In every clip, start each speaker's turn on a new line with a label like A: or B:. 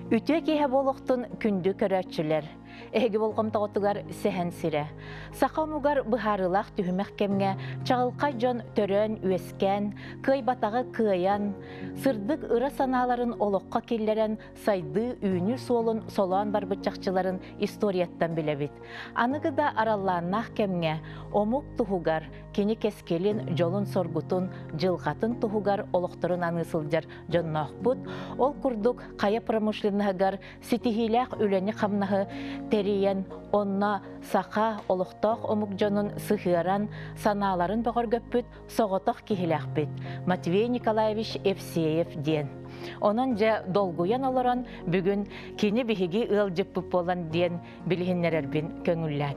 A: Үтө кеһе болохтун күндү көрөтчүлөр. Эһиги болгомтоготугар сэхэн сире. Сақамугар быһарылах түһүмэх кемге чагылка жон төрөн үескен, кый батагы кыян, сырдык ыра санааларын олоққа келлерен сайды үйүнү суолун солоан барбытчакчыларын историяттан билебит. Аныгыда араллааннах кемге омук туһугар, кини кескелин жолун соргутун, жылгатын туһугар олохторун анысылжар жоннохпут, ол курдук кая промышленныгар ситихилях үлени камнахы териян онна сақа олохтоох омук жонун сыхыран санааларын бөгөргөппүт соғотох кихилахпит Матвей Николаевич Евсеев ден. Онон же долгуян олорон бүгүн кини биһиги ылжыппып болан ден билихиннерербин көңүллән.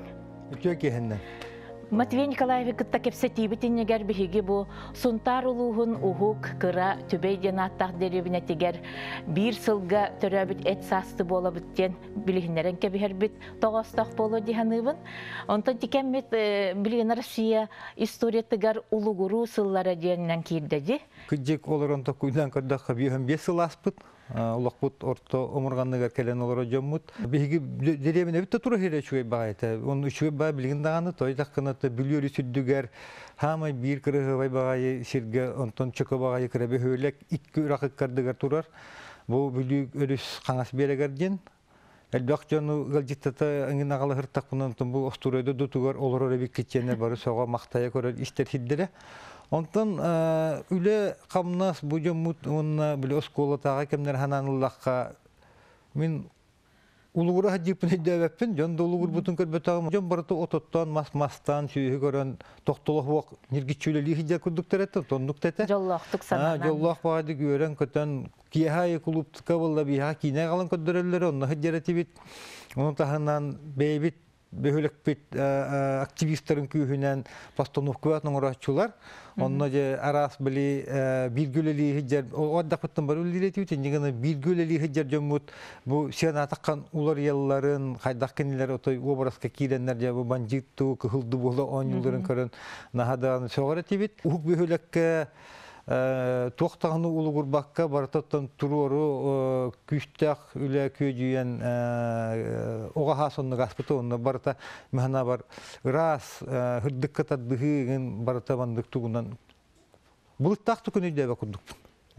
A: Матвей Николаевич кытта кепсетибитиннегер биһиги бу сунтар улуһун ухук кыра түбей денаттах деребине тигер бир сылга төрөбүт эт састы болобуттен билихиннерен кебиһербит тогостох боло диханыбын. Онтон тикеммит билигин Россия историятыгар улугуру сыллара диеннен кирдеди.
B: Кыджек олоронто куйдан кырдакка биһем 5 сыл аспыт. Улакпут орто омурганныгар келен олоро жоммут. Биһиги деребине битте тура херечугай багайта. Он үчүгө ба билигин даганы тойтакканаты билүри сүддүгер хамай бир кырыгы бай багай сирге онтон чөкө багай кырабы хөлек 2 ракыттардыгар турар. Бу билүк өрүс каңас берегер ден. Элбак жону галжиттата аңын агалы хыртак бунан бу остуройдо дутугар олоро бик кетчене бары сого мактая көрөр иштер хиддере. Онтон үле камнас бу жомут онна биле осколатага кемнер хананыллакка мен улугура хаджипне дэвеппин жонда улугур бутун көрбөтагым жон барыты ототтон мастан сүйү көрөн токтолох бок ниргичүлели хижа курдуктарет тондуктете
A: Жоллохтук санана.
B: Жоллох баады көрөн көтөн кияхай клубтка болла биха кине калан көдөрөлөр онна хаджаратибит онун тахынан бейбит бөһөлөкпит активисттарын күйүнен постановкаларын орачулар онно же арас били биргүлели хижер оддакыттан бар үлдиретибит жигана биргүлели хижер жомут бу сена таккан улар ялларын кайдаккенилер отой образга киреннер же бу банжитту кылды боло 10 жылдарын көрөн наhadan согоретибит ук бөһөлөккө тоқтағыны улы құрбаққа барытаттан тұруыру күштақ үлі көйдейен оға хасонны ғаспыты онны барыта мәхіна бар рас хүрдіккі таддығы барыта бандық тұғынан бұлыттақты күн өйдәбі күрдік.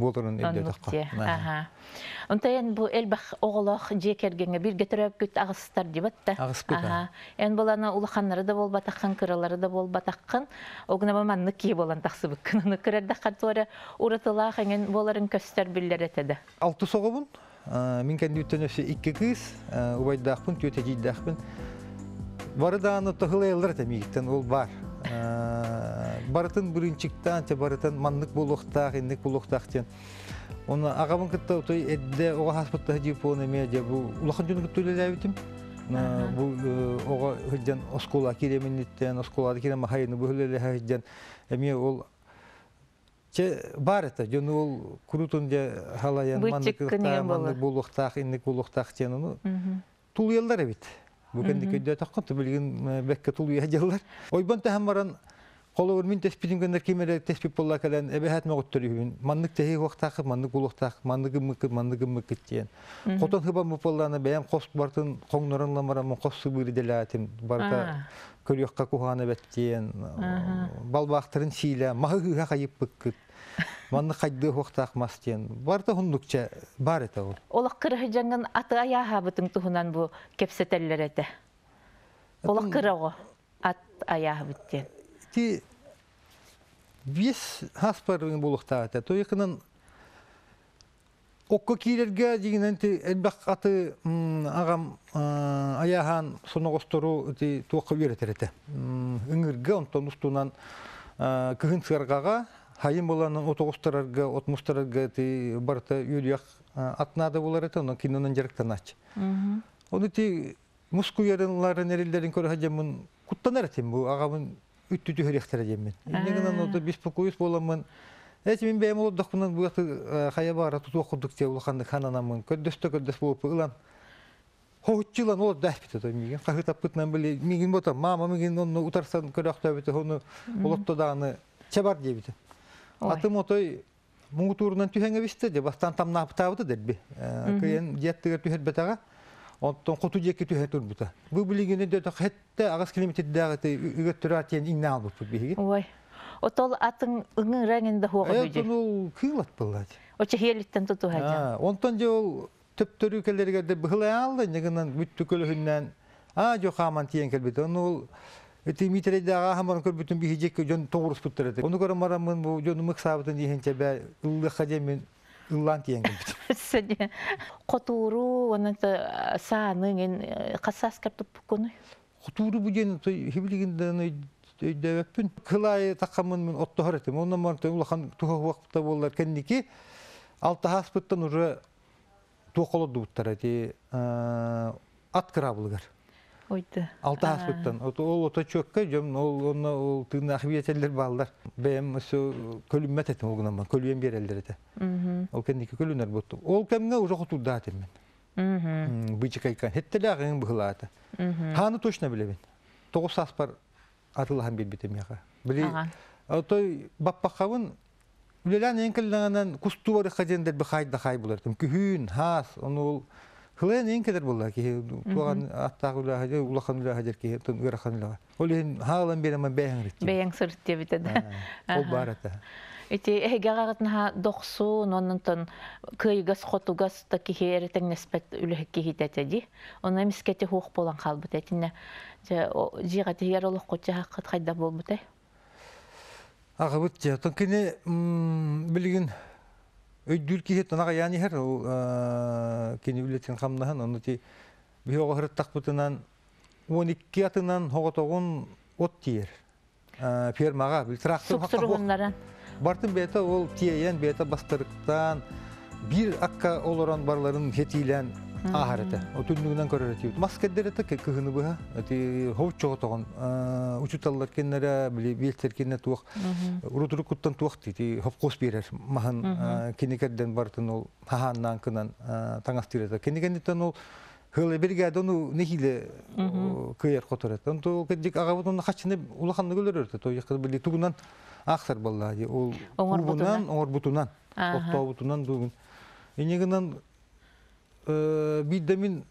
A: Онтайын бұл әлбақ оғылақ жекергенге бір гетіріп күт ағыстар дебатта. Ән боланы улақанлары да бол батаққан, кыралары да бол батаққан. Оғына баман нүкке болан тақсы бүккін. Нүккірерді қартуары ұратылақ әңген боларын көстер білдер етеді.
B: 6 соғы бұн. Мен кәнді үттен өсі 2 қыз, ұбайдақпын, төте жейдақпын. Бары дағаны тұғылы елдер тәмегіттен ол бар. Барытын бүрінчіктен, барытын маннық болуқтақ, ендік болуқтақ ден. Оны ағамын күтті өтой әдді оға хаспытты жеп оны мәде бұл ұлақын жүні күтті өлі әбітім. Бұл оға хүдден оскола керемінеттен, осколады керемі хайыны бұл өлі әбітден. Әме ол бар әті, жүні ол күрутын де халаян маннық болуқтақ, ендік болуқтақ ден. Тұл елдер әбіт. Бүгінді көйді таққанты білген бәкке тұлу ежелер. Ойбан тәхім баран қолы өрмін теспетін көндер кемері теспет болла кәлін әбі әтіме ғыттыр үйін. Маннық тәхей оқтақы, маннық болуқтақы, маннығы мүкіт дейін. Қотын хыба мұпалланы бәйім қос бартын қоңнарынламарамын қосы бұры дәлі әтім. Барта көріққа куханы бәттейін. Балбақтырын сейлі, мағы қайып бүккіт. Манны қайды хоқтақ мастен. Барда хундукча бар ете ол.
A: Олақ қырығы жаңын аты аяға бұтың тұхынан бұл кепсетелер еті. Олақ қырығы ат аяға бұттен.
B: Ти 5 хаспарың болуқта аты. Тойықынан оққа кейлерге дегенен әлбәқ аты ағам аяған соны қостыру туаққа үйретер еті. Үңірге онтан ұстуынан күхін сығарғаға хайым боланын отоғыстарарға, отмустарарға барыта үйрияқ атнады болар еті, оның кинонын жарықтан ач. Оны мұску ярынларын әрелдерін көрі хажамын құттан әретім, бұл ағамын үтті түйіректері жемін. Инегінен оды беспокойыс боламын. Әті мен бәйім олдық бұнан бұяқты қая бара тұту оқыдық те ұлықанды қананамын. Көддесті болып ұлан. Хоғытчылан ол дәспеті той меген. Қағытап күтінен біле. Меген бота, мама меген оны ұтарсан көрі ақтау беті, оны олытты дағыны чабар дейбеті. Атым отой муутурунан түһәңе бисте де бастан там наптабыты дерби. Кыен жеттер түһәт бетага. Оттон коту жеки түһәт турбута. Бу билигине де хетте агас километрдәгәте үгәт туратен иңнә алып биһиге.
A: Ой. Отол атын ыңын рәңендә хуга бүҗе.
B: Ул кыйлат булды.
A: Оча хелиттен туту хаҗа.
B: Онтон же ул төп төрүкеләргә дә быһылай алды, нигеннән бүттү көлөһүннән. Жок хаман тиен келбит. Ул эти митрейдага хаман көрбүтүн бихижек жон тогурус буттырды. Ону көрөм марамын бу жон мыксабытын дигенче бә ылды хадемен ыллан тиен келбит.
A: Сәде котуру онта саанын касас каптып кону.
B: Котуру бу жен хиблигинден дөйдөппүн. Кылай такамын мен отто харатым. Ондан марта улахан туха вакытта боллар кендики. Алты хаспыттан уже туқолоду буттар эти аткраблыгар.
A: Ойды.
B: Алты хаспыттан. Ол ота чөккө жом ол тыгына ахбиятелер балдар. Бем өсө көлүммет этим олгунан көлүем берелдер эте. Ол кендики көлүнөр бутту. Ол кемге уже хотурда этим мен. Бычыкайкан хеттелегин быхлаата. Ханы точно билебин. 9 саспар атылхан билбитем яга. Били отой баппакабын үлелән энкелдәннән кустуары хадендер бихайда хай булырдым. Күһүн, хас, onu хлен энкелер булла ки туган аттагыла хаҗа улаханла хаҗа ки тынгыраханла. Олен халан берәм бәяң рит.
A: Бәяң сырт дип битәдә.
B: Ол барата.
A: Эти эгагатна дохсу ноннтон кыйгас хотугас та кихеретен неспет үлех кихитәтәди. Оны мискәте хук булан халбыт әтинә. Җигәте ярылык котча хакыт хайда булбытай.
B: Агыбыт я тонкене билген өйдүр кихет анага яни хер кини билетин камнахан оны ти биога хырттак бутунан 12 атынан хоготогун от тиер. Фермага бил трактор
A: хакка.
B: Бартын бета ол тиеен бета бастырыктан бир акка олорон барларын хетилен ахарete. O tündüğünden köreretiyor. Maskedere tek kıhını bu ha. Ati hoş çok toğun. Uçutallar kenara bile bilter kenara tuğ. Uruturu kuttan tuğ ti hop kos birer. Mahan kinikerden bartın ol hahandan kınan tangastirete. Kinikerden ol hılı bir geldi onu nehile kıyar kotoret. Onu kedik ağabey onu kaçını ulakanlı görürtü. To yakın bile tuğundan aksar vallahi. O butunan, or butunan. Otto butunan tuğun. İnegından биддамин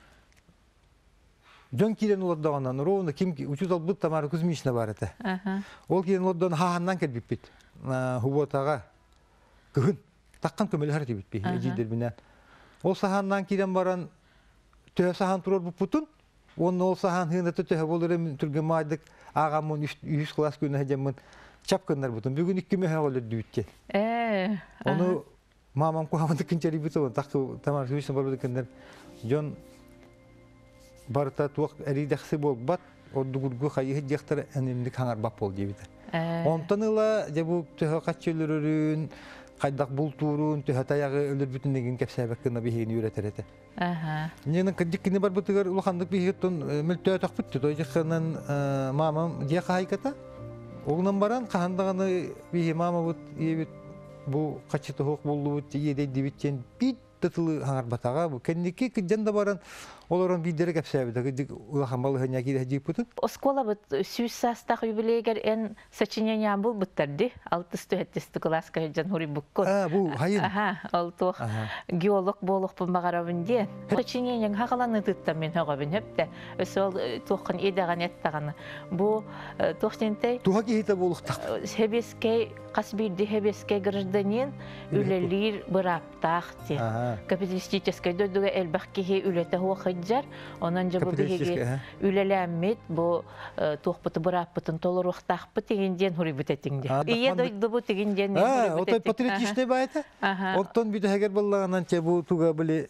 B: жон кирен улоддаган ровно ким учутал бут тамар кузмишна бар эте. Ол кирен улоддан хаханнан келбип бит. Хуботага күн таккан көмөл харат бит би. Эжидер менен. Ол саханнан кирен баран тө сахан турор бутун. Оны ол сахан хында тө болор эми түргөн майдык агамын 100 класс күнү хажамын чапкандар бутун. Бүгүн 2 меха болду дүйтке. Оны мамам куамды кинчери битон такы тамар сүйсүн барбы декендер жон барта туак эридекси болбат оддугургу хайы жактар энемдик хаңар бап бол дебит. Онтаныла жабу төһө каччылырын кайдак бултурун төһө таягы өлөр бүтүн деген кепсебеккена бихини үретерете. Ненен кадиккини бар бутыгар улахандык бихиттон мөлтө такпытты той жакынан мамам жака хайката. Огнан баран кахандаганы бихи мама бут ебит bu kaçtı hok buldu diye dibitçen bit tatlı hangar bataga bu kendiki kıcanda baran olaran bir derek hepsi de ulahamalı hanya ki de jiputun.
A: Oskola bit süsasta jubileger en seçenyan bu bitirdi. Altı hette klas kajan huri bukko.
B: Bu hayır.
A: Altı geolog bolup bu magarabın diye. Seçenyan hakalanı tuttum men hagabın hep de. Ösol toqan edagan ettagаны. Bu toqsente
B: Tuhaki hita boluk tak.
A: Hebeske kasbirdi hebeske гражданин үлелер быраптах те. Капиталистической дödüge elbaqki ülete ho xıjar. Ondan jabı bihege ülelemmit bu toqpıtı bırappıtın tolur vaqtaqpı tegenden huri bitetingdi. İye doydu bu tegenden huri biteting.
B: O da patriotistne bayta. Ondan bir de heger ballağından çe bu tuga bile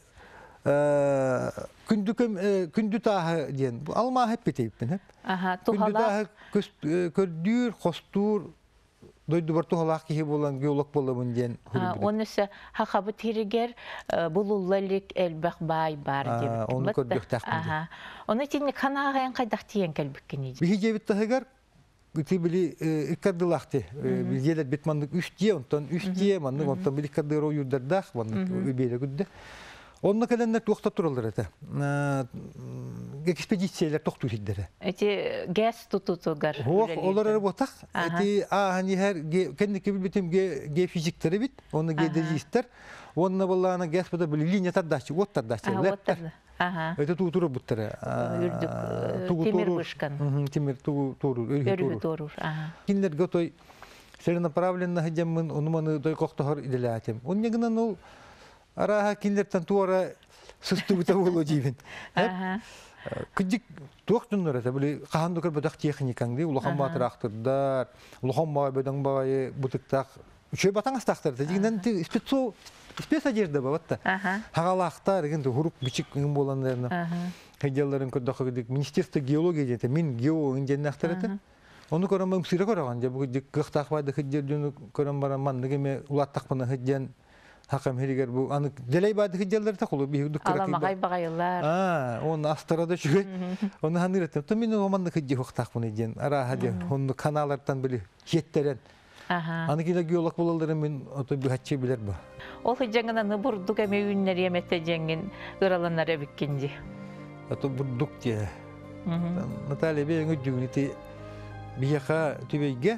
B: kündü tahı diyen. Bu alma hep biteyiptin hep. Kündü tahı kördür, kostur doydu bartu halak ki bolan geolog bolamın diyen.
A: Onысы haqabı tiriger bululalik elbaq bay bar debit.
B: Onu kördük taqmdı.
A: Onu tini kanağayan qaydaq tiyen kelbikkeniydi.
B: Bir hicebit tahıgar gıtı bili ikkadılaqtı. Bilgeler bitmandık 3 diye ondan 3 diye mandık ondan bir ikkadır o yurdardaq mandık öbeyle güdde. Onunla kalenler tuqta turalır ete. экспедициялар тоқту хиддере.
A: Эти гэс тутутугар.
B: Олар работак. Эти они хер кенники билбетим ге физиктери бит, оны геодезисттер. Онна баллана гэс бата били линия таддачы, вот таддачы. Это тутуру буттары.
A: Темир бышкан.
B: Темир туру, өргү туру. Киндер готой целенаправленно хадеммын, онуманы той коктохор иделятем. Он негнан ол араха киндертен туара сыстыбыта болу дивин. Кыдик тоқтуннар это били кахандыкыр бадак техникаңды улахан батырактырдар, улахан бай бедан бай бутыктак үчөй батаң астактыр. Дегенен спец одежда баватта. Хагалактар генде хурук бичик ин боландарны. Хеделларын көрдөкө дик министерство геология дейт. Мен гео инженерлер это. Onu koramam sira koragan ja bu gıhtaq bayda hıjjerdünü koram baran mandыгеме улаттакпына hıjjan hakam heriger bu anı delay bayda hıjjallar ta kulu bir dukkarak.
A: Alamagay bagaylar.
B: Onu astarada şu. Onu hanıretem. To men o mandı hıjjı hıhtaqpına hıjjan. Ara hadi onu kanallardan bili jetteren. Anı kila geolog bolaları men oto bir hatçı biler bu.
A: Ol hıjjangana burduk eme ünleri yemete jengin ıralanlar ebikkinji.
B: Ato burduk diye. Natalya beyin ödüğünü Бияха түбейге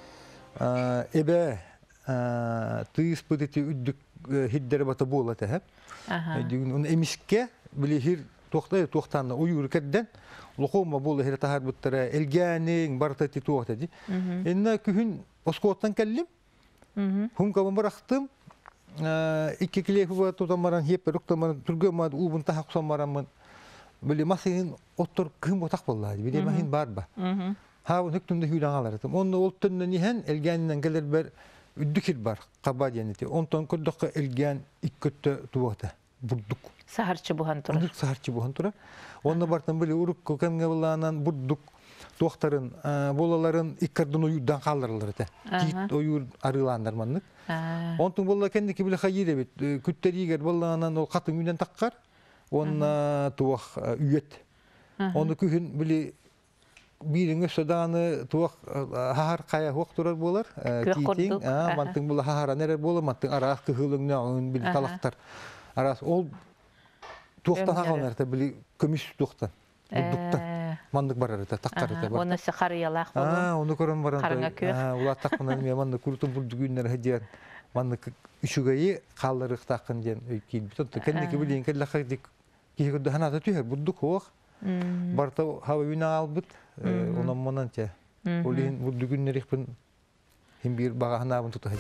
B: эбе тыйыс быдыты үддік хиддері бата бола тәхіп. Он эмиске білі тоқтанна ойыр кәдден лұқума болы хир тахар бұттары әлгәнің бартаты тоқтады. Энна күхін оскоттан кәлім. Хұм кабын барақтым. Икке кілейфі ба тотамаран хеппер ұқтамаран түргемад ұбын тахақ самарамын. Білі масығын оттыр күхін ботақ болады. Білі махин бар ба. Havun hükümde hülan alardım. Onu oltunna nihen elgeninden gelir ber üddükil bar qabadiyaneti. Ondan koddoqa elgen ikkötte tuwata budduk.
A: Saharçı buhan turar.
B: Onu saharçı buhan turar. Onda bartan böyle uruk kokemge bulanan budduk doktorun bolaların ikkardın oyudan kaldırılır da. Git oyur arılanlar manlık. Ondan bolla kendiki bile hayır evet. Kütteriger bolanan o katın günden takkar. Onna tuwaq üyet. Onu kühün bile Birin ösödanı tuğ hahar kaya hoq turar bolar. Kiting, mantın bula hahara nere bolar, mantın aras kıhılın nağın bil kalaktar. Aras ol tuğtan haqalar ta bili kömüs tuğtan. Budduktan. Mandık barar ta takkar ta bar.
A: Onu sıqar yalaq bolu.
B: Onu koran baran.
A: Qaranga köy.
B: Ula takmanan me mandık kurutun buldu günler hadiyan. Mandık üçügeyi kaldırıq taqqın jen öykil. Bitonta kendiki bilin kellaqaq dik. Kihirde hanata tüher budduk hoq. Barta hava wina albut. Ondan monanca. Olin bu günleri ben hem bir bagahna bunu tutahacı.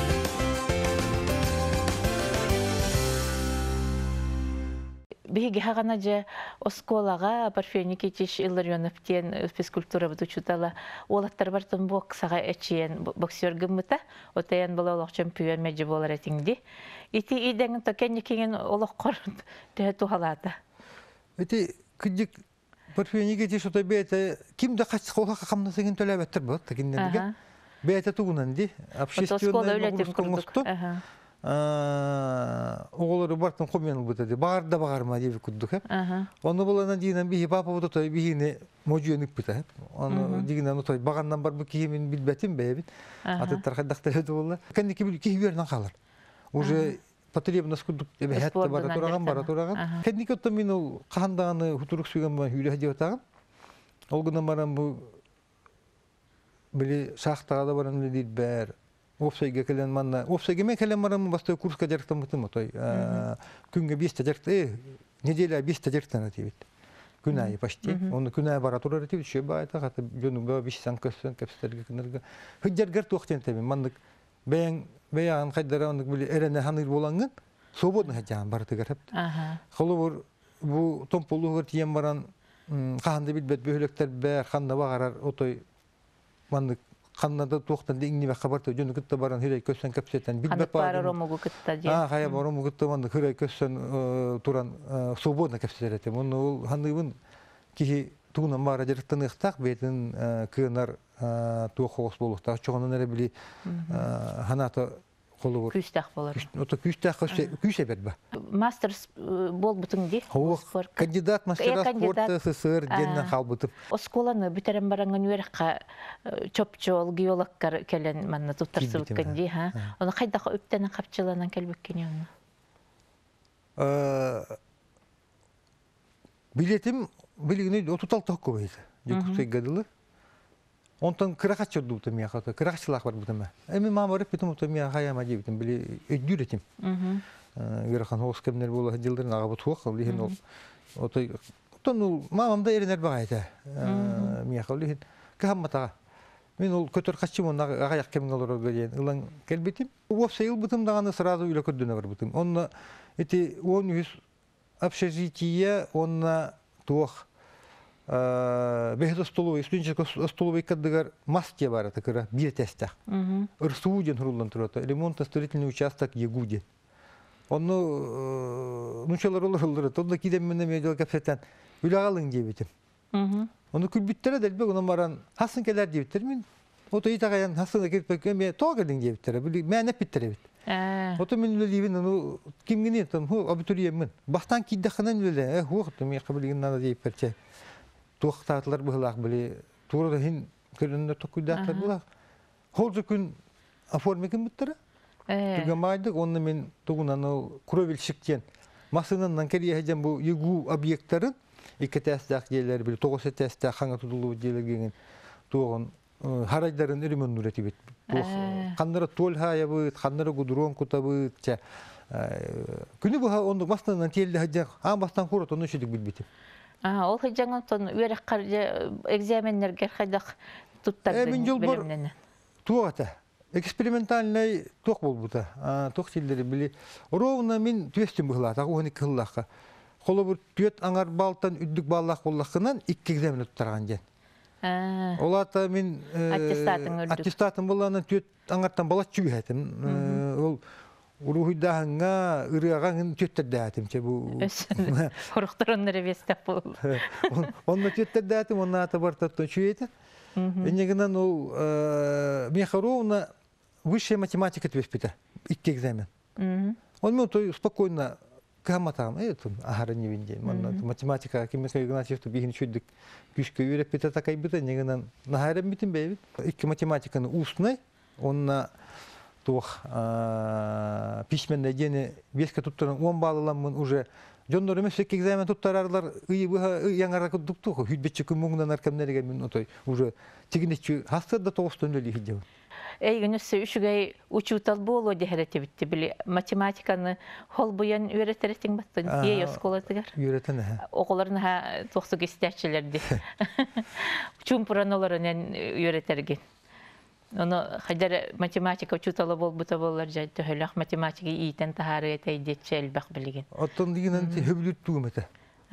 A: Bihi gahanaca oskolaga parfenik itiş Ilarionov'ten fizkultura buduçutala olatlar bartan boksaga eçiyen boksör gımıta otayan bala olaq çempiyon mecib olar etindi. Iti idengin tokennikingen olaq qorun de tuhalata.
B: Iti kıcık Parfenik itiş ota bete kimde kaç kola kamna segin tölebettir bu takinlerge. Bete tugunandi. Общественное нагрузка. Oğulları bartan komiyanı bu dedi. Bağırda bağırma diye bir kudduk hep. Onu bulana diyenen bir papa bu da toy bir yine mocuyanık bita hep. Onu diyenen o toy bağandan bar bu kimin bilbetim beyebin. Atı tarkadakta ödü ola. Kendiki bir ki yerden kalır. Уже потребно скудук тебе хәтте бара тураган. Kendiki otta мен ол кандаганы хутурук сүйгән ба хүлә дип атаган. Ол гына барам бу били шахтага барам дип бер. Ofsayga kelen manna. Ofsayga men kelen maram bastı kurska jarıktan mıtım otoy. Күнгө 5 jarıkta, nedelе 5 jarıktan atibit. Күнайы почти. Onu күнайы бара турар atibit. Şö bayta hata jönüngө 5 sankösön kapsiterge kınırga. Hıjargar toqten tabi mandık. Beyan kaydara ondık bile erene hanır bolangın. Sobodun hajan barıtı garap. Xolubur bu tompolu tiyen baran qahandı bilbet böhlekler ber xanda bagarar otoy mandık Kanada toqtan dingni ve xabarta jönü kıtta baran hire kössen kapseten bilmek
A: var. Hanı romugu kıtta diye.
B: Haya romugu kıtta mandık hire kössen turan sobodna kapsetetem. Onu hanıbın ki tuğunan bara jarıktan ıqtaq betin kınar tuğoqos boluqta. Çoğunun ere bili hanata Kolubur.
A: Küstaq bolar.
B: Ota küstaq küse berba.
A: Master bol butun di.
B: Kandidat mastera sporta SSR jenden qalbutup.
A: Oskolаны битерен баранган үерекка чопчол геологкар келен манна туттарсы бүткенди, ha. Оны кайда өптен капчыланан келбеккен оны.
B: Biletim билигини отутал тохко байт. Жекусей гадылы. Онтон кырахат чорду бутам я хата. Кырахчылак бар бутам. Эми мамары питем бутам я хаяма дебитим били өдүретим. Гырахан хоскемнер бола жылдарын ага бутуак лихин ол. Отой тон мамамда эренер багайта. Мия халихин кахаммата. Мен ол көтөр качым он ага як кемин алыр деген. Улан келбетим. Оп сейл бутам даганы сразу үйлө көддөнө бар бутам. Онна эти 10 общежитие онна туох бехто столовый, студенческий столовый кадыгар маске бар это кыра бир тестах. Рсуден хурулдан турата. Ремонтно-строительный участок Ягуде. Онну нучалар олар. Тодда кидем менен медиал капсетен үлагалың дебитим. Onu külbüttere delbe ona maran hasın keler diyetler min. O da itagayan hasın ekip me togadın diyetler. Bili mene bittere bit. O da min levin onu kim gini tam hu abituriye min. Baştan ki dakhanan öyle. Hu tam yakabilin nada deyip perçe. Toxtatlar bıhlaq bili. Tuğra hin kırında tokudaklar bıhlaq. Holcu gün aformekin bittere. Tugamaydık onu min tuğunan o kurovil şıkken. Masınından keriye hecem bu yugu obyektlerin İki testdak yerler bile, toğusa testdak hangi tutulu yerler gelin, toğun harayların ürümün nüreti bit. Kanlara tol haya bit, kanlara guduron kuta bit. Günü bu onu baştan telde hacak, ama baştan kurat onu şudik bilbitim.
A: Ol hacağın ton üyerek karıca egzamenler gerçekten tuttardın bölümlerine.
B: Tuğata, eksperimentalnay toq bol buta, toq çilleri bile. Rovna min tüestim bıhla, tağı onu kıllaka. Kolu bir tüet angar baltan üddük ballak bollakından iki egzamin tutargan jen. Olata min attestatın bollanan tüet angartan balat çübü hetim. Ol uruhidahanga ırıağın tüetler dağıtım.
A: Horuktar onları bestep bol.
B: Onunla tüetler dağıtım, onunla atabartattan çüyeti. Eneginen o Михаровна высшая математика твеспита. İki egzamin. Onun to spokojna Kamatan, evet, ahara ne bileyim. Matematika, kimya, Ignatyev'te bir hinçüydük. Güçkü öğretmete takay bir de negenen naharem bitim beyit. İki matematikanın ustuna, onunla toh pişmenle gene beşke tutturan 10 bağlalanmın уже Jonları meslek egzamin tuttararlar. İyi bu yanara tuttuk. Hüdbetçi kumungdan arkamları gelmin otoy. Уже çiginçi hasta da toğustan öyle hiddev.
A: Günüsü üçügey uçutal bolu deherete bitti bile matematikanı hol buyan öğreteretin battın. Ye yoskolatıgar.
B: Öğretene ha.
A: Okulların ha toksuk isterçilerdi. Çumpuranoların öğretergen. Onu kadar matematika uçutalı bol bu tabollar jaydı. Hölak matematika iyiten taharı eteydi çelbek bilgin.
B: Atın diginen höblüttüğüm ete.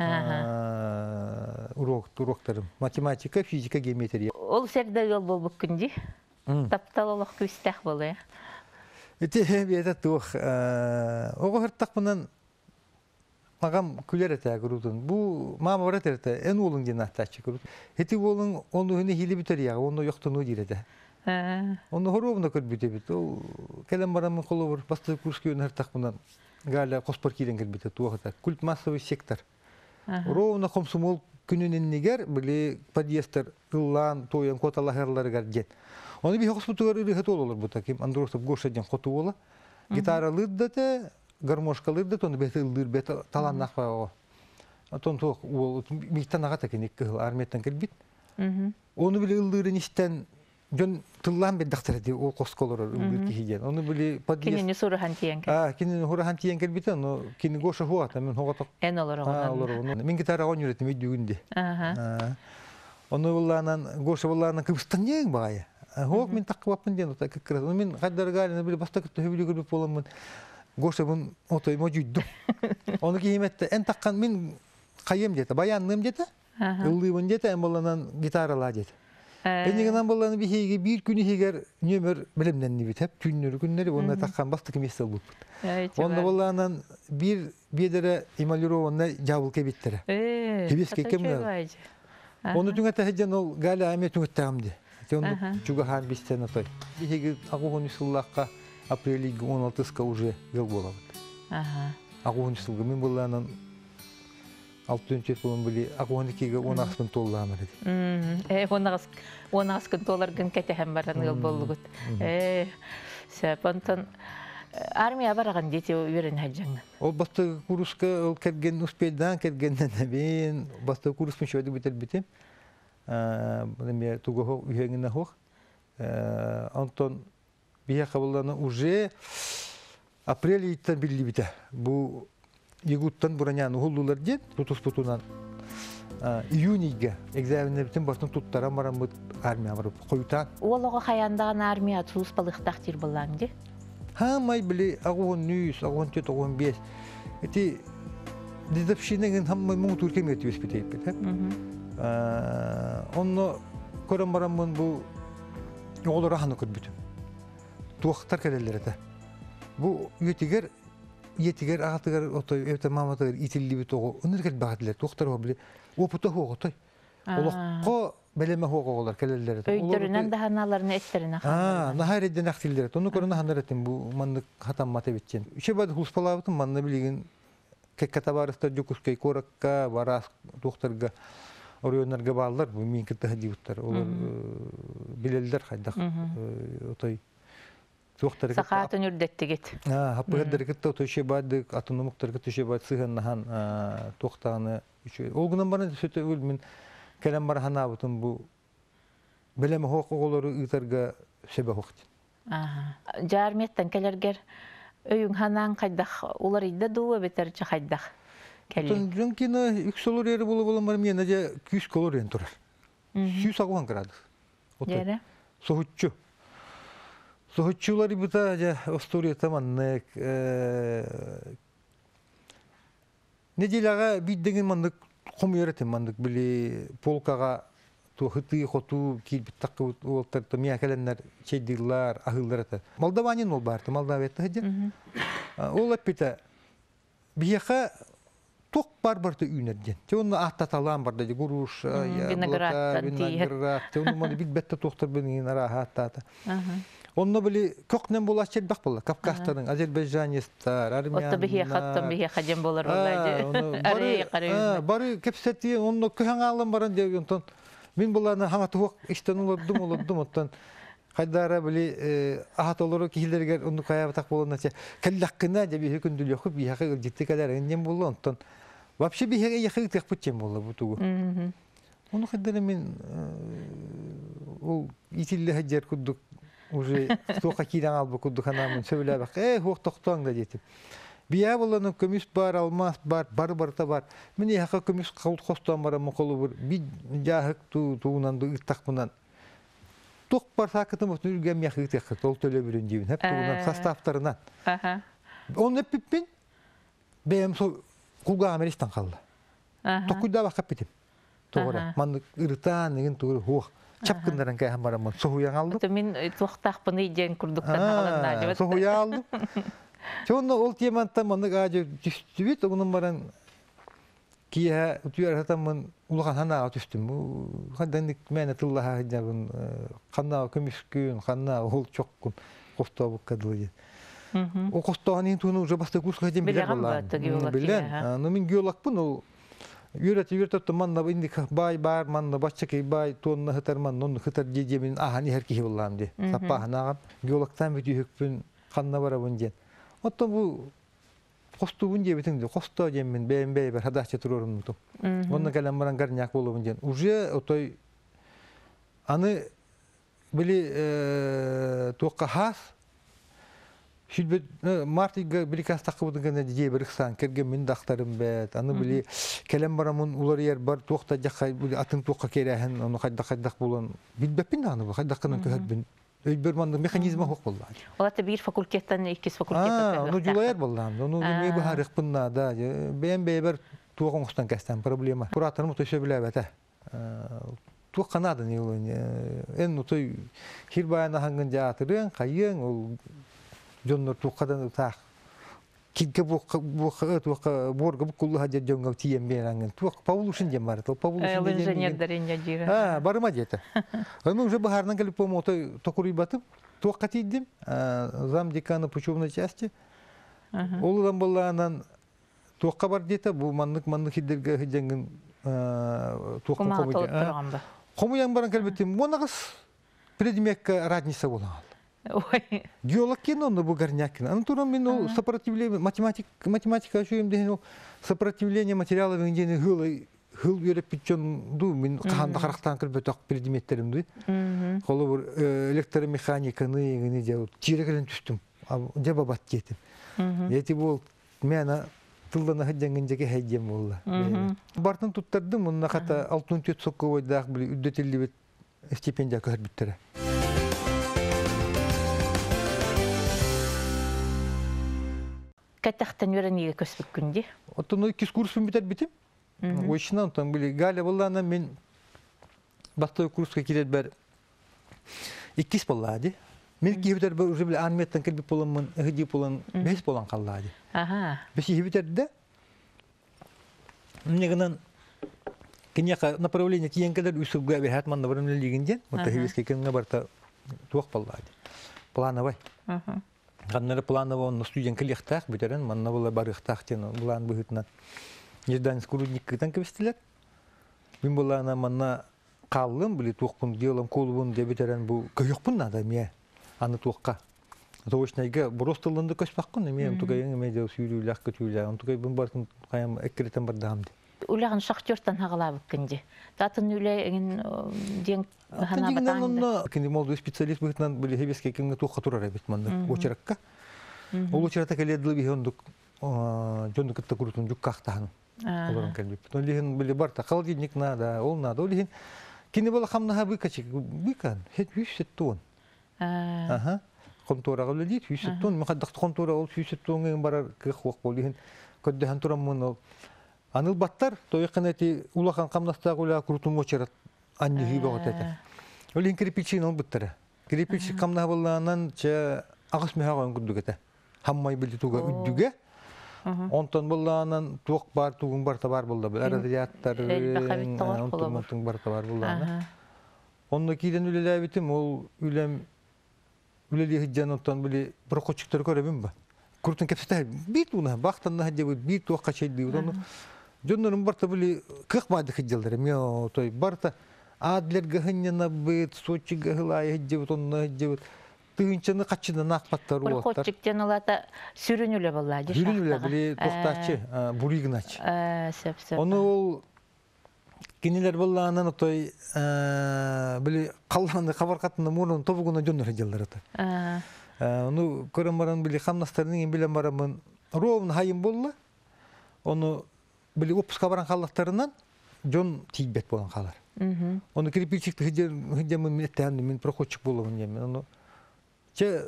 B: Uroktarım. Matematika, fizika, geometri.
A: Ol serde yol bol bukkundi. Taptal olaq küstəx bolu.
B: Ete bir tuğ. Oğu hırtaq bundan mağam küler ete gurudun. Bu mağam var ete en olun diye nahtaçı gurud. Eti olun onu hine hili biter ya. Onu yoktu nu direde. Onu horovuna kır bite bit. O kelem baramın kolu var. Bastı kurski ön hırtaq bundan. Gala kosporkilen gel bite tuğ ete. Kult massovый сектор. Ровно комсомол gününün niger bile padyester ıllan toyan kotalahırları garjet. Onu bir hospital ırıhat olur bu takim. Androsov goşajan kotu ola. Gitaralı da garmoşkalı da onu behtel ıldır bet talannak var o. Aton toq o miktan ağa takin kıl armetten kelbit. Onu bile ıldırın işten Jön tıllan bir daktardı o koskolar ıldır kihijen. Onu bile padyester.
A: Kinini soruhan tiyen.
B: Kinini soruhan tiyen kelbit onu kini goşa huat men hogatak.
A: En olur ona.
B: Olur onu. Min gitara on yönetim videogünde. Onu vallanan goşa vallanan Kıbrıs'tan yeng bağya. Hok min takvapın diyen ota kıkırat. Onu min kadar galina bile bastakıtta hüvülü görüp olamın. Goşa bun otay mocuydum. Onu ki himette en takkan min kayem diyete, bayanlığım diyete. Illığımın diyete en vallanan gitaralar diyete. Enigenen vallanan bir günü higer nömer bilimden nibit. Hep günleri onunla takkan bastık mesel olup. Onda vallanan bir dere imalirovanla javulke bittere. Hebeske kemler. Onu tüngete hecen ol gala ame tüngetamdi. Onu çugahan bisten atay. Bir hege aquhun sıllıqqa apreli 16'ska уже yıl bolabıt. Aquhun sıllıqqa min vallanan 6 çet bolun bili aquhun ikiga 16 bin tolla amar. 16 bin dollar gün ketehem baran yıl bollugut. Sepantan
A: армия бараган дете үйрен хаҗаңна.
B: Ол басты курска ол керген успейдан кергеннен мен басты курс мөшөдө битер битем. Мен туго үйеңне хох. Антон бия кабылланы уже апрель иттен билли бите. Бу егуттан буранян уллулар дет, тутуспутунан. Июньге экзаменне битем бастын туттарам барам бу армия барып коютан.
A: Олого хаяндаган армия туус балыктак тир булланды.
B: Хамай били агон нюс, агон тет, агон бес. Эти дедовщины хамай муу туркем эти воспитать, да? Онно көрөм барамын бу оголор аханы көрбүтүм. Туактар келелер да. Бу етигер агатыгар отой эвте маматыгар итилли бит ого өнөргөл багатлар туактар били опута хоготой. Олокко белеме хогоголар келелер да.
A: Өйдөрүнөн да ханаларын эттерине.
B: Нахайреден актилдер. Тону көрөна ханаратын бу манны хатам мата битчен. Ише бад хуспалабытын манны билген кеккатабарыста жокускай коракка барас туактарга орионнарга баалар бу мен кете хадибуттар. Олар билелдер хайдак. Отой туактар
A: Сахатын үрдеттигит.
B: Хапыгадыр кете тоше бады атономуктар кете тоше бад сыганнахан туактаны үчө. Олгунан бара сөтө өлмүн келем бар ханабытын бу белеме хокуголору ытарга себе хокти.
A: Жарметтен келергер өйүң ханан кайдах улар идде дуу бетерче кайдах. Келин.
B: Тонжонкина үксолор ери болу бар мен аja 200 колор ен турар. 190 градус.
A: Жере.
B: Соһуччу. Соһуччулар бута аja история таманнык неделяга биддеген мандык комуйратын мандык били полкага тухыты хоту килбит такы олтар то миякеленнер чейдилар ахылдар ата. Молдаванин ол барты, Молдавиятта хаҗа. Ол апита бияха ток бар-барты үйнерден. Тённы аттаталан бар да гуруш,
A: виноград,
B: тённы маны бит бетте токтор бенин арахатта. Онно били көкнен болачер бак болла. Кавказтардын, Азербайджанистар, армяндар.
A: Отто бихе хаттан бихе хаҗем болар буллайды.
B: Бары кепсети онно көһәң алым баран деп онтон мен буларны хаңа тук иштен улдым оттан хайдара били ахатолору килдергер онну кая так болонача келлаккына деп бихе күндүл якып бихе житти калар энден болду онтон вообще бихе якып так путчем болду бутугу. Ону хайдара мен ол итилле хаҗар кудук уже тока киран албы кудук ханамын сөйлөп бак хок токтоң да жетип. Бия боланы көмүс бар, алмас бар, бар-барта бар. Мен яка көмүс калт костон бар, моколу бар. Би жахык туунан ыттак менен. Ток бар сакытым өтүргөн яхык тек тол төлө бүрүн дибин. Хеп туунан составтарынан. Он эппин бем со кулга Америкстан калды. Токуйда бакап кетип. Тогора. Мен ыртан деген тугу хох. Чапкындаран кайхан барамын. Сохуян алды.
A: Мен токтакпын иден курдуктан калганда деп.
B: Сохуян алды. Чонно ол темантта маны гажы түстүбүт онун баран кия утуяр хатамын улган хана түстүм. Хандан мен тыллаха жабын хана көмүскүн, хана ол чоккун костобук кадылы. О костоонун туну уже баста курска жем билем болла. Билем. Но мен геологпун ол юрөтө манна инди бай бар манна баччакай бай тонна хатарман нон хатар жежемин ахани herki боллам ди. Сапа ханаган геологтан бүтүкпүн ханна барабын жен. Оттон бу костубун жебитин косто жемин бембей бер хадача турурун муту. Онна калам баран гарняк болобун жен. Уже отой аны били тока хас шилбет мартига били кастакыбын гана жебириксан керген мен дактарым бет. Аны били калам барамын улар ер бар токта жакай били атын тока керехен аны кайдак болон билбеппин аны кайдаккынан көһөтбүн. Өйбөрмандын механизмы хок болду.
A: Олар бир факультеттен 2 факультеттен.
B: Ну жулайыр болдам. Ну не бахарык бунна да. Бем бер туган костан кастан проблема. Кураторым төшө билебете. Ту канада не ол. Эн той хирбайна хангын жаатырын, кайын ол жоннор тукадан так. Кидге бу борго кулла хаҗа жөнгө тием берангын. Тук Павлушин жем бар. Павлушин
A: инженердер инженер.
B: Барыма жете. Аны уже бахардан келип помото токурый батып, тукка тидим. Зам декана пучевной части. Олдан болланан тукка бар дете, бу маннык хидерге хиженгин тукка комуя. Комуян баран келбетим. Монагыс предмекка разница болган.
A: Ой.
B: Геолог кен онны бу горнякин. Аны туран мен ол сопротивление математика шуем деген ол сопротивление материала вендени хыл берип питчонду мен каханда карактан кирбетак предметтеримди. Холо бир электромеханиканы гыны же тирекелен түстүм. Жаба бат кетим. Эти бол мена тылдана хаджангын жеге хайдем болла. Бартын туттардым, мунна ката алтын төт соккойдак бир үддөтелли стипендия көрбүттөрө.
A: Каттахтан өрәнеге көсбүк күнде.
B: Оттон 2 курсын битер битим. Ойшынан там били Галя боллана мен бастой курска кирет бер 2 боллады. Мен кибитер бер уже били армияттан келип боламын, ыгы болан 5 болан каллады.
A: Ага.
B: Беш кибитерде негенен кенека направление тиенкелер үсүггө бер хатман барымны лигинден, вот хевиске кенге барта туак боллады. Плановый. Каннары плановый он студент келехтах битерен, манна була барыхтах тен булан быгытнан. Неждан скурудник кытан кебестилер. Мен булана манна каллым били туакпун делом колубун дебитерен бу көйөкпун нада ме. Аны туакка. Точнайга бростылынды көспаккын мен тугайын медиа сүйрүлак көтүлө. Он тугай бун бартын кайым эккретен бардамды.
A: Улагын шахтёртан хагалабык кынды. Татын үлеген ден хана батан.
B: Кенди молдой специалист быгытнан били хебеске кемге туакка турар бит манда очеракка. Ол очеракта келедил бихондук жондукта курутун жуккактан. Олорун келип. Толиген били барта холодильник надо, ол надо. Олиген кини бола хамнаха быкачык быкан. Хет 100 тонн. Ага. Конторага ледит 100 тонн. Махаддак контора ол 100 тонн барар кыхвак болиген. Көддөһөн тураммын. Аныл баттар тойканати улахан камнастагы ула курутун очерат анни хибагат эте. Олин кирпичин ол буттара. Кирпич камна болланан че агыс мехаган күдүгете. Хаммай билди туга үддүгө. Онтон болланан туак бар тугун барта бар болду. Радиаттар онтон барта бар боллана. Онда кийден үлелебитим ол үлем үлели хиджан онтон били прокочуктар көрөбүм ба. Куртун кепсетер бит уна бактан хадже бит туакка чейди уну. Жоннорун барта били кыкмады хиджалдар. Мен той барта адлер гахынна бит сочи гахлай хиджи онна хиджи тыгынчаны качыдан акпаттар улаттар.
A: Прокочуктен улата сүрүнүлө боллады.
B: Сүрүнүлө били токтачы, буригнач. Оны ол кинилер болланан той били калганы кабар катында мурун тобугуна жоннор хиджалдар ата. Onu körüm bili hamnastarının en bilen baramın rovun hayım bolla. Onu bili opska baran kallıklarından jon tilbet bolan kalar. Onu kirpil çıktı hıcamın minnetten min prokoçuk bolamın yemin. Onu çe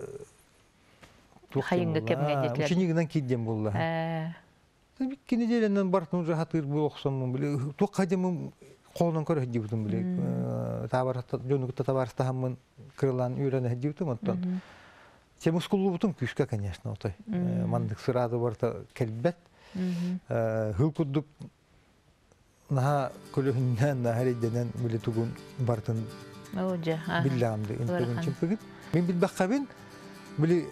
A: hayınga kemge dediler.
B: Uçiniginden kidem bolla. Bir kini jelenden bartın rahatır bu oksamın bili tok hıcamın kolundan körü hıcıbıdım bili. Tabarata jonukta tabarata hamın kırılan üyrene hıcıbıdım ondan. Те мускуллу бутун күшкә, конечно, отой. Мандык сырады барта келбет. Хылкудук наха көлөһүннән нахариденен биле тугун бартын.
A: Ожа.
B: Билламды. Интегин чимпегит. Мен билбаккабин биле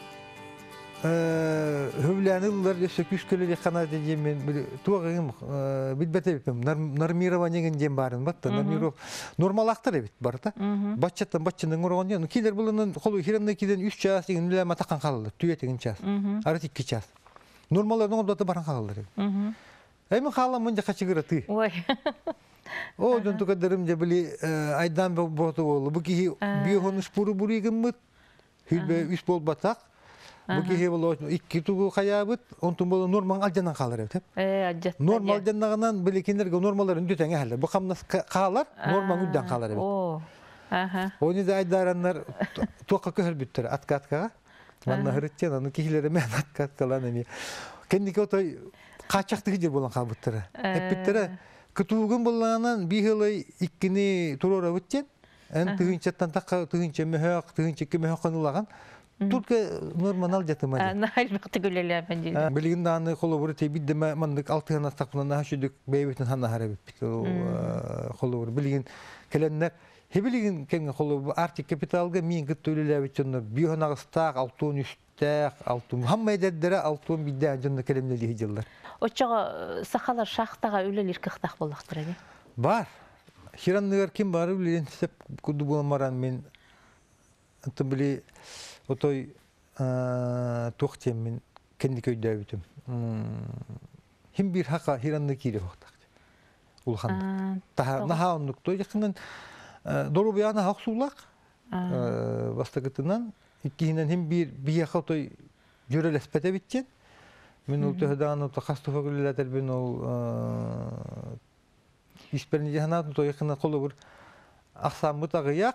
B: хөвләнелләр яшә күшкәләр якана дигән биле тугым билбәтәбем. Нормирование дигән барын батта. Нормал актыр бит барта. Баччаттан баччының урган яны килер булынын колу хиремне киден 3 час дигән үлә матакан калды. Түетеген час. Арат 2 час. Нормалларның ордата баран калдылар. Эми халам мынча качыгыраты.
A: Ой.
B: О, жонту кадырым же биле айдан боту болду. Бу ки биохонуш буригин мыт. Хүлбе 3 бол батак. Бу ки боло 2 тугу каябыт. Онтун боло нормал алжандан калыр деп.
A: Алжат.
B: Нормал алжаннагынан биле кинерге нормаларын дүтәңе халар. Бу камнас калар, нормал үддән калар деп.
A: О. Ага.
B: Оны да айдараннар тока көһөр бүттер аткаткага. Манна хырыттан аны кихилере мен аткаткалан эми. Кендике отой качакты жер болон калбыттыр. Эппиттере кытуугун болганан бихылай иккини турора бүттен. Эн тыгынчаттан такка тыгынча мөхөк, тыгынча кемөхөн улаган. Турка нормал жатымады.
A: Найл бакты гөлелер бенди.
B: Билгин даны холобур тебиддеме мандык алтыгына такпынан хашыдык бейбетин ханна харабып. Холобур билгин келеннер Хебилигин кемге холу артик капиталга мин гыттөлөлөбүт жоннор бионагыстак алтын үстак алтын хамма эдердере алтын биден жоннор келемнели жылдар.
A: Очого сахалар шахтага үлелер кыктак болдуктур эди.
B: Бар. Хиранныгар ким бар билен сеп куду болмаран мен антон били отой тух темин кенди көйдөбүтүм. Хим бир хака хиранны кири хоктак. Улхан. Та нахауннуктой якындан дорубяна хаксулак. Бастагытынан иккинен хим бир бияха той жөрелеспете биттен. Мен ул төһдан ото хастуфа гүлләтер бин ул исперни жаһанат той якындан колобур аксамы тагыяк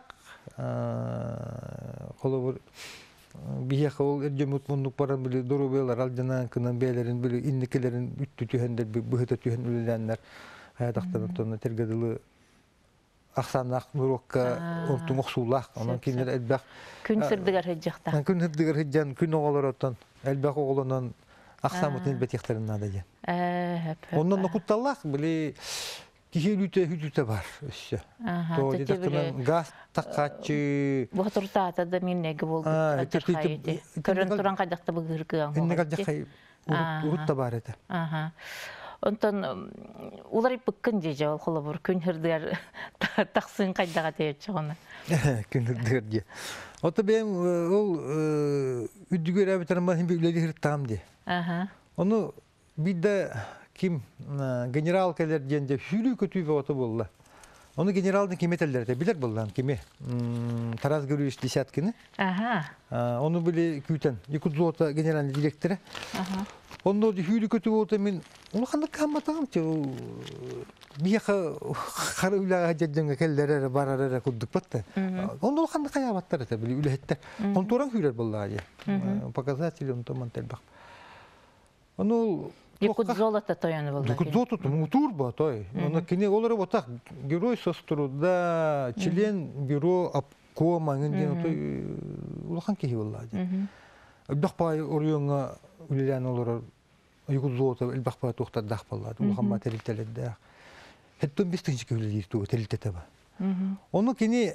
B: колобур бияха ул эрҗемут мундук баран биле дорубелар алҗанан кынан бәйләрен биле инникеләрен үттү төһәндер бөһөтө төһән үләннәр хаятактан тонны тергәдиле аксанак нурокка онтун оксулак анан кинер элбак
A: күн сырдыгар хыҗакта.
B: Күн сырдыгар хыҗан күн оголороттан элбак оголонан аксамытын бетехтерин надая. Оннан нокутталак биле кихилүтө бар өссө. То дедектен газ таккачы.
A: Бу туртата да минеге болду. Көрөн туран кайдакта быгыргыган.
B: Иннеге жакай урутта бар эте.
A: Онтон улар ипкын же ол холобур күн хырдыгар таксын кайдага тээп чыгына.
B: Күн хырдыгар же. Ото бем ол үдүгөр абитарма хим биледи хыртам де. Onu bir de kim general keler diyende hülü kötü bir oto buldu. Onu generalın kim eterler bilir buldan kimi taraz görüş desatkini. Onu bile küten Yakutzota general direktörü. Onu hülü kötü oto min onu kanı kamatan ki bir yaka karıyla hacedden kellere bararara kudduk battı. Onu kanı kayabatlar ete bile ülehette. Onu toran hüler buldu ya. Показатели он там антельбах. Onu
A: Якутзолото тояны булды.
B: Якутзолото турбо той. Оны кине олары ботак герой соструда, член бюро обкома генден той улахан кеги булды. Бакпай орюнга үлелән олары Якутзолото элбакпай токтадак булды. Улахан материалдә. Хеттен бистинче үлеләр ту телтете ба. Оны кине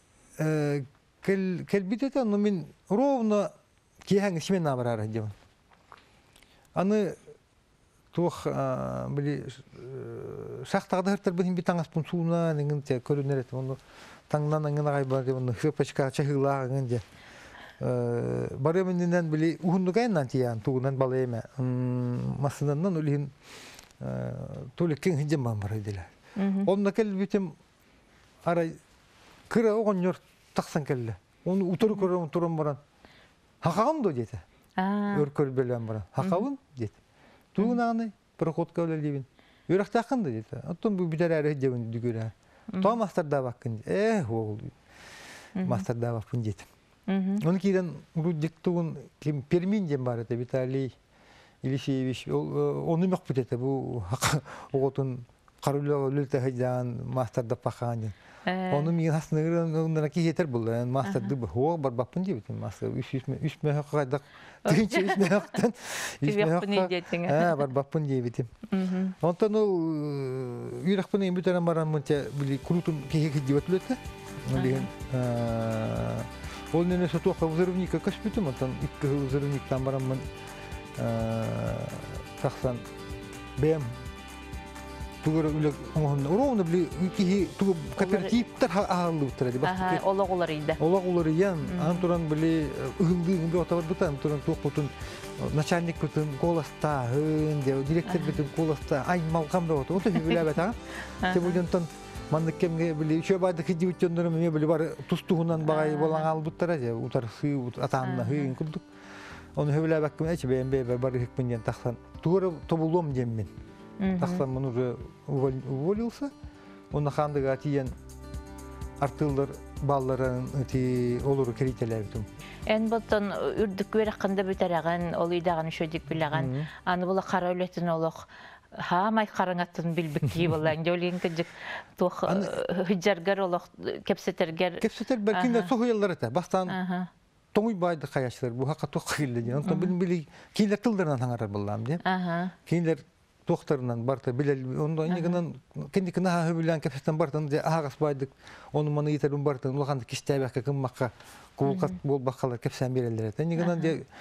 B: келбитете но мен ровно киһәң ишмен набарар дим. Аны тух били шахтагда хыртыр бин бит таңас пунсуна неген те көрүнөр эт. Оны таңнан аңына кайбар деп оны хыпачка чахыла генде. Бары менен били угундугайнан тиян тугунан балайма. Масынаннан улин толиккен хинжем бар иделер. Онда кел битим арай кыра огоньор таксан келле. Оны утур көрөм турам баран. Хакагам до дете. Өркөр белән бара. Хакавын дит. Тугунаны проходка өлелибин. Үрәктәкән дит. Оттон бу битәр әрә дигән дүгәрә. Та мастерда баккын. Ул. Мастерда баккын дит. Оны кидән бу диктугын ким Пермин дигән бар иде Виталий Илишевич. Оны мак битә бу оготын карылы өлтә хаҗан мастерда паханы. Onu min hasnıgırın ki yeter buldu. Yani master'dı bu. Ho bar bakın diye bitim master. Üç mehak kadar. Tüyünce üç mehaktan. Üç mehak. Bar bakın diye bitim. Ondan o yürek bunu bir tane baran mınca bili kurutun ki diyetlete. Olihin. Onun ne sotu kavuzarıvnika kaç bitim ondan ilk kavuzarıvniktan baran mın taksan bem Tuğra öyle onu bile ki tu kooperatipler ağırlığı tutardı.
A: Olağularıydı.
B: Olağuları yan. Anturan bile ıhıldığın bir otavar butan. Anturan tuğputun начальник бүтін коласта, директор бүтін коласта, ай малқам да оты. Оты hübüle bet ha. Те будентан мандык кемге били үшө байды киди бүтөндөрүм эме били бар тустугунан багай болан алып буттара же утар сы атанна хыйын кылдык. Onu hübüle bakкым эч бембе бар хикменден таксан. Тугра тобулом жеммен. Таксан он уже уволился. Он хандыга тиен артылдар балларын ти олору керителер бүтүм.
A: En botan ürdük verəqində bütərəğən, oluyduğunu şöydük biləğən, anı bula qara өлетін olaq, hamay qarınatın bilbik ki bolan, jolien kıcık toq hüccargar olaq, kepseterger.
B: Kepseter belki de soğuk yıllar ete, bastan toğuy baydı qayaçlar, bu haqqa toq qıyıldı. Ondan bilin bili, kiyinler tıllarından hangarar bolam deyim. Kiyinler toqtarından barta bilel, ondan ineginin kendi kına hübülen kepsetten bartan de ağas baydık, onu manı yeterim bartan, ulağandı kistəbəkə kımmaqqa, Kovulkat bol bakkalar kepsen birerler. Teniğinden de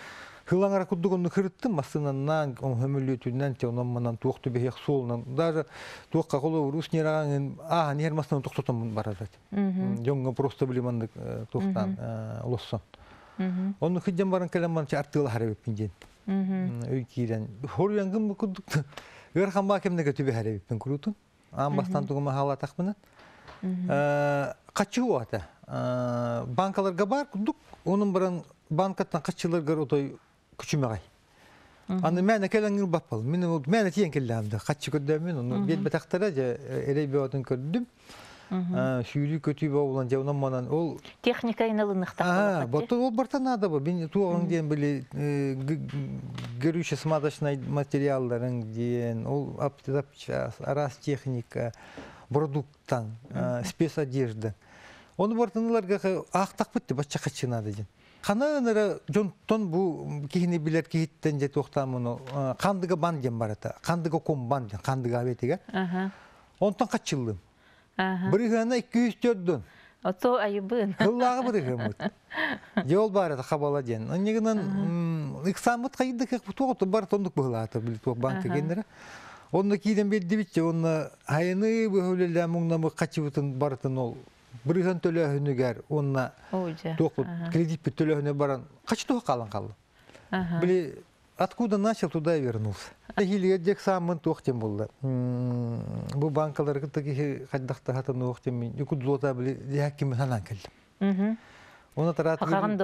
B: Хылаңара куддугунну кырыттым, астынан хөмөлүтүнөн те онон манан туокту бехек солунан. Даже туокка колу рус нераган нермастан токтотом барат. Жонго просто билимандык туоктан олоссон. Onu hıcam varan kelamman çartılı harabipin jen. Öykiden. Horuyan bu kuduk. Örhan bakemne götübe harabipin kurutun. Ambastan tuğuma hala takmının. Kaçı o ata. Bankalar gabar kuduk. Onun baran bankattan kaçılar gar otoy küçüme gay. Anı mene kelangın bapal. Mene tiyen kellamda. Kaçı köddemin onu. Bir betaktaraca eley bir odun kördüm. Şüylü kötü oğlanca ondan manan ol
A: Техника инылыныхта.
B: Бото ол барта надо бы. Мен туган ден биле görüşe смазочный материалларын ден, ол аптезапчас, арас техника, продукттан, спецодежда. Оны бартыныларга ақтақ бітті, бача қачынады ден. Қананыра жонтон бу кихини билер кихиттен же тоқтамыны қандыға бан ден барата, қандыға ком бан ден, қандыға абетеге. Онтан қачылдым. Бірігіна 204-ден.
A: Ото айыбын.
B: Хыллағы бірігіміт. Жол барата қабала ден. Онегінен ықсамыт қайды кек бұтуғыты бар тондық бұғылаты білі туақ банка кендері. Онны кейден белді бітче, онны айыны бұғылелі мұңнамы қачыбытын барытын ол. Бірігін төлөхінігер, онна туақ кредит бі төлөхіне баран. Қачы туақ қалан қалды. Білі, откуда начал, туда и вернулся. Хилиядек самын туақтен болды. Бұл банкалар кіттігі қаддақты хатын оқтен мен үкі злота білі дияқкемен ханан келдім. Оны тарат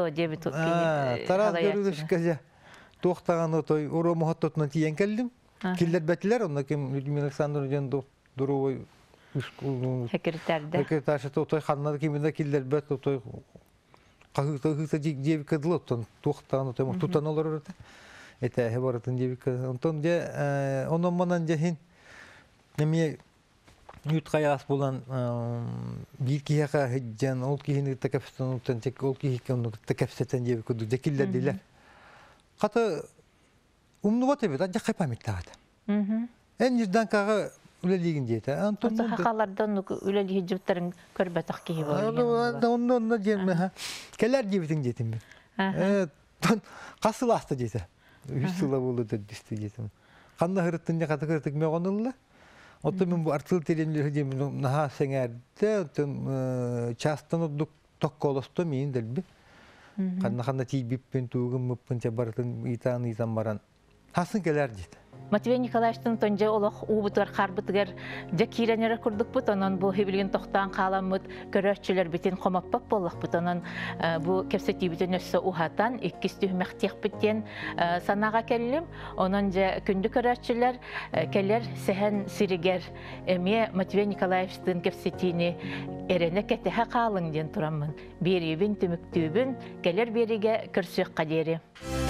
B: көрілішкәзе туақтаған отой ұро мұхаттотынан тиен келдім. Келдер бәтілер, онна кем Людмила Александровна дұровой секретаршы отой қаннады кемінде келдер бәт отой қағықты жебі кәділі оттан туақтаған отой тұтан олар өрді. Это говорит индивидуал. Антон же, он манан жахин, неме ютқаяс болан биркияқа хиджан, ол кихини такапстан оттан тек ол кихикан такапстан жебі көді жекиллер дейлер. Қаты умну бат ебет, ажақай паметтағады. Ән жүрдан қаға үлелеген дейті.
A: Осы хақалардан үлелеген жібіттарын көрбәтіқ кейі болген.
B: Онна жемі, кәлер жебітің дейтін бен. Қасыл асты дейті. 3 yıla oldu da düştü geçtim. Kanna hırıttınca katı kırtık mı onunla? Otomun bu artılı terimleri diyeyim, naha senerde, çastan o tokkolostu miyin delbi. Kanna tibipin, tuğun, mıppın, çabartın, itan baran. Hasın keler deydi.
A: Матвей Николаевичтың тонжа олық уыбытыр қарбытығар жакиранера күрдік бұт, онын бұл хебілген тоқтан қаламыд көрәтшілер бітен қомаппап болық бұт, онын бұл кепсеті бітен өссі ұхатан, еккісті үмәқтек біттен санаға кәлілім, онын жа күнді көрәтшілер кәлер сәхен сирігер әме Матвей Николаевичтың кепсетіні әрені кәтіға қалың ден тұрамын. Беребін, түміктүбін, кәлер береге күрсіқ қадері.